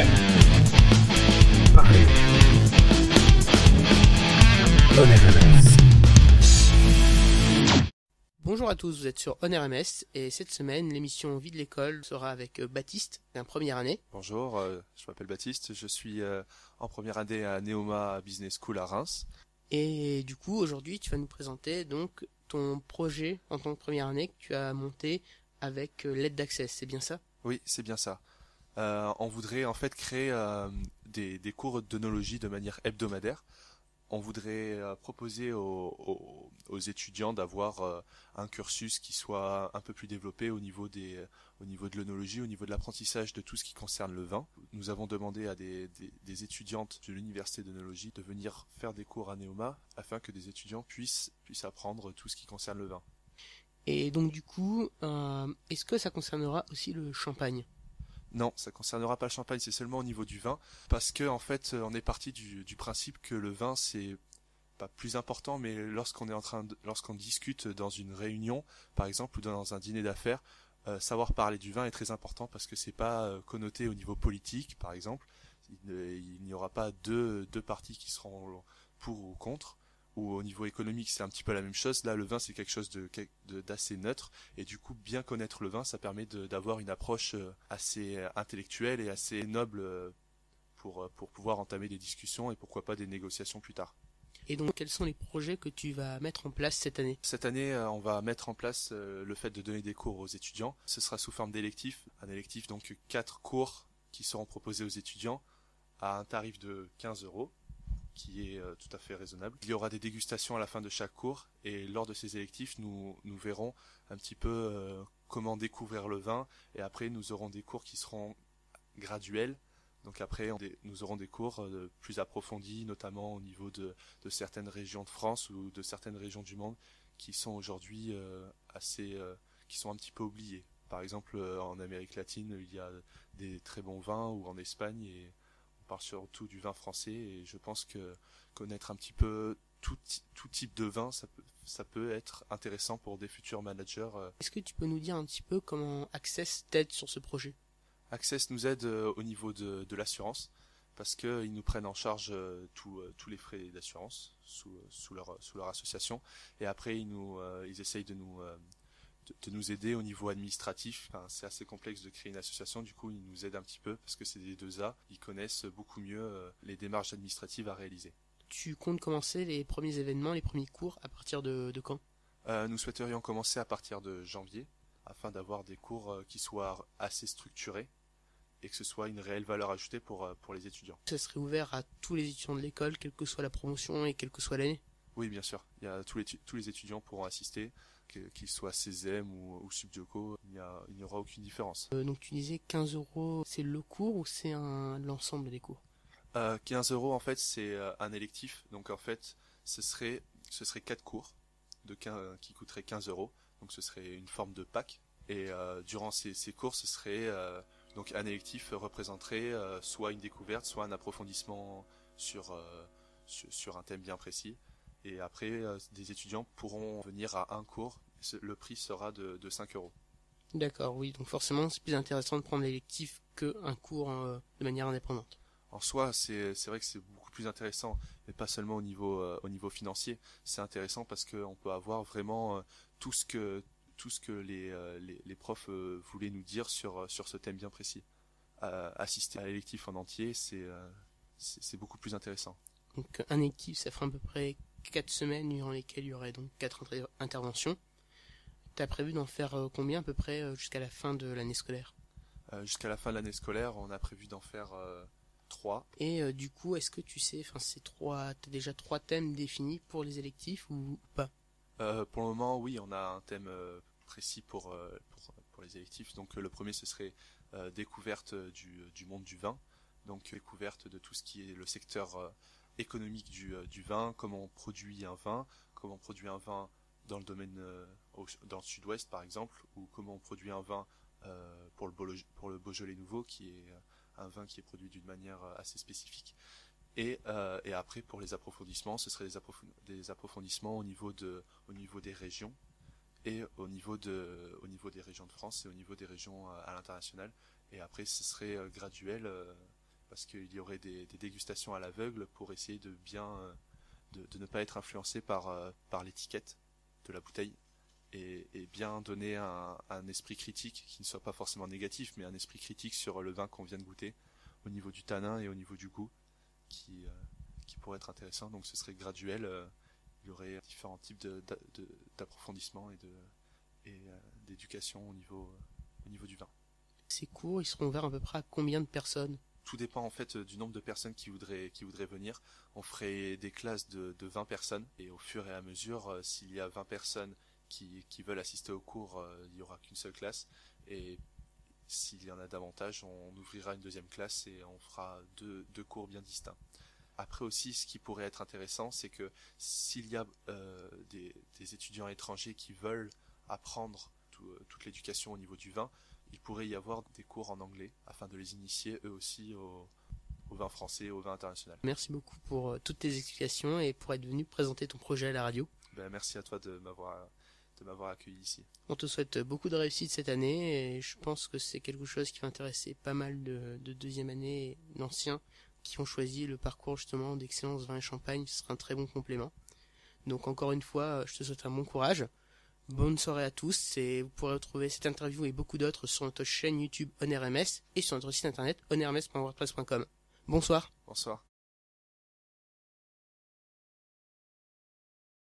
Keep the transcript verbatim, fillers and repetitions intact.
Paris. On R M S. Bonjour à tous, vous êtes sur On R M S et cette semaine l'émission Vie de l'école sera avec euh, Baptiste, un première année. Bonjour, euh, je m'appelle Baptiste, je suis euh, en première année à Neoma Business School à Reims. Et du coup aujourd'hui tu vas nous présenter donc ton projet en tant que première année que tu as monté avec euh, l'aide d'Access, c'est bien ça? Oui, c'est bien ça. Euh, on voudrait en fait créer euh, des, des cours d'œnologie de manière hebdomadaire. On voudrait euh, proposer aux, aux, aux étudiants d'avoir euh, un cursus qui soit un peu plus développé au niveau des, au niveau de l'œnologie, au niveau de l'apprentissage de tout ce qui concerne le vin. Nous avons demandé à des, des, des étudiantes de l'université d'œnologie de venir faire des cours à Neoma afin que des étudiants puissent, puissent apprendre tout ce qui concerne le vin. Et donc du coup, euh, est-ce que ça concernera aussi le champagne? Non, ça concernera pas le champagne, c'est seulement au niveau du vin, parce que en fait, on est parti du, du principe que le vin c'est pas plus important, mais lorsqu'on est en train, de, lorsqu'on discute dans une réunion, par exemple, ou dans un dîner d'affaires, euh, savoir parler du vin est très important parce que c'est pas euh, connoté au niveau politique, par exemple. Il, il n'y aura pas deux, deux partis qui seront pour ou contre. Ou au niveau économique, c'est un petit peu la même chose. Là, le vin, c'est quelque chose de, de, d'assez neutre. Et du coup, bien connaître le vin, ça permet de, d'avoir une approche assez intellectuelle et assez noble pour, pour pouvoir entamer des discussions et pourquoi pas des négociations plus tard. Et donc, quels sont les projets que tu vas mettre en place cette année? Cette année, on va mettre en place le fait de donner des cours aux étudiants. Ce sera sous forme d'électif. Un électif, donc quatre cours qui seront proposés aux étudiants à un tarif de quinze euros. Qui est euh, tout à fait raisonnable. Il y aura des dégustations à la fin de chaque cours et lors de ces électifs, nous, nous verrons un petit peu euh, comment découvrir le vin et après nous aurons des cours qui seront graduels. Donc après, on, nous aurons des cours euh, plus approfondis, notamment au niveau de, de certaines régions de France ou de certaines régions du monde qui sont aujourd'hui euh, assez, euh, qui sont un petit peu oubliées. Par exemple, euh, en Amérique latine, il y a des très bons vins ou en Espagne et on parle surtout du vin français et je pense que connaître un petit peu tout, tout type de vin, ça peut, ça peut être intéressant pour des futurs managers. Est-ce que tu peux nous dire un petit peu comment Access t'aide sur ce projet? Access nous aide au niveau de, de l'assurance parce qu'ils nous prennent en charge tous tous les frais d'assurance sous, sous, leur, sous leur association et après ils, nous, ils essayent de nous... De, de nous aider au niveau administratif. Enfin, c'est assez complexe de créer une association, du coup ils nous aident un petit peu parce que c'est des deux A, ils connaissent beaucoup mieux euh, les démarches administratives à réaliser. Tu comptes commencer les premiers événements, les premiers cours à partir de, de quand? euh, Nous souhaiterions commencer à partir de janvier afin d'avoir des cours euh, qui soient assez structurés et que ce soit une réelle valeur ajoutée pour, euh, pour les étudiants. Ça serait ouvert à tous les étudiants de l'école, quelle que soit la promotion et quelle que soit l'année? Oui, bien sûr. Il y a, tous, les, tous les étudiants pourront assister, qu'ils soient Césem ou, ou Subdioco, il n'y aura aucune différence. Euh, donc tu disais quinze euros, c'est le cours ou c'est un, l'ensemble des cours? euh, quinze euros en fait c'est euh, un électif, donc en fait ce serait, ce serait quatre cours de quinze, qui coûteraient quinze euros, donc ce serait une forme de pack. Et euh, durant ces, ces cours, ce serait euh, donc un électif représenterait euh, soit une découverte, soit un approfondissement sur, euh, sur, sur un thème bien précis. Et après, euh, des étudiants pourront venir à un cours. Le prix sera de, de cinq euros. D'accord, oui. Donc forcément, c'est plus intéressant de prendre l'électif qu'un cours euh, de manière indépendante. En soi, c'est c'est vrai que c'est beaucoup plus intéressant, mais pas seulement au niveau euh, au niveau financier. C'est intéressant parce qu'on peut avoir vraiment euh, tout ce que tout ce que les euh, les, les profs euh, voulaient nous dire sur sur ce thème bien précis. Euh, assister à l'électif en entier, c'est euh, c'est beaucoup plus intéressant. Donc un électif, ça fera à peu près quatre semaines durant lesquelles il y aurait donc quatre inter interventions. Tu as prévu d'en faire euh, combien à peu près euh, jusqu'à la fin de l'année scolaire? euh, Jusqu'à la fin de l'année scolaire, on a prévu d'en faire euh, trois. Et euh, du coup, est-ce que tu sais, enfin c'est trois, t'as déjà trois thèmes définis pour les électifs ou, ou pas? euh, Pour le moment, oui, on a un thème euh, précis pour, euh, pour pour les électifs. Donc euh, le premier, ce serait euh, découverte du du monde du vin. Donc découverte de tout ce qui est le secteur euh, économique du, euh, du vin, comment on produit un vin, comment on produit un vin dans le domaine euh, au, dans le sud-ouest par exemple, ou comment on produit un vin euh, pour, le Beaujolais, pour le Beaujolais nouveau, qui est euh, un vin qui est produit d'une manière euh, assez spécifique. Et, euh, et après pour les approfondissements, ce serait des, approf des approfondissements au niveau, de, au niveau des régions et au niveau, de, au niveau des régions de France et au niveau des régions euh, à l'international. Et après ce serait euh, graduel. Euh, parce qu'il y aurait des, des dégustations à l'aveugle pour essayer de bien euh, de, de ne pas être influencé par, euh, par l'étiquette de la bouteille et, et bien donner un, un esprit critique qui ne soit pas forcément négatif, mais un esprit critique sur le vin qu'on vient de goûter au niveau du tanin et au niveau du goût qui, euh, qui pourrait être intéressant. Donc ce serait graduel, euh, il y aurait différents types de, de, de, d'approfondissement et, de, et euh, d'éducation au niveau, euh, au niveau du vin. Ces cours, ils seront ouverts à peu près à combien de personnes? Tout dépend en fait du nombre de personnes qui voudraient, qui voudraient venir. On ferait des classes de, de vingt personnes et au fur et à mesure, euh, s'il y a vingt personnes qui, qui veulent assister au cours, euh, il n'y aura qu'une seule classe. Et s'il y en a davantage, on ouvrira une deuxième classe et on fera deux, deux cours bien distincts. Après aussi, ce qui pourrait être intéressant, c'est que s'il y a euh, des, des étudiants étrangers qui veulent apprendre tout, euh, toute l'éducation au niveau du vin, il pourrait y avoir des cours en anglais afin de les initier eux aussi au, au vin français et au vin international. Merci beaucoup pour euh, toutes tes explications et pour être venu présenter ton projet à la radio. Ben, merci à toi de m'avoir, de m'avoir accueilli ici. On te souhaite beaucoup de réussite cette année et je pense que c'est quelque chose qui va intéresser pas mal de, de deuxième année et d'anciens qui ont choisi le parcours justement d'excellence vin et champagne. Ce sera un très bon complément. Donc encore une fois, je te souhaite un bon courage. Bonne soirée à tous et vous pourrez retrouver cette interview et beaucoup d'autres sur notre chaîne YouTube OnRMS et sur notre site internet onrms point wordpress point com. Bonsoir. Bonsoir.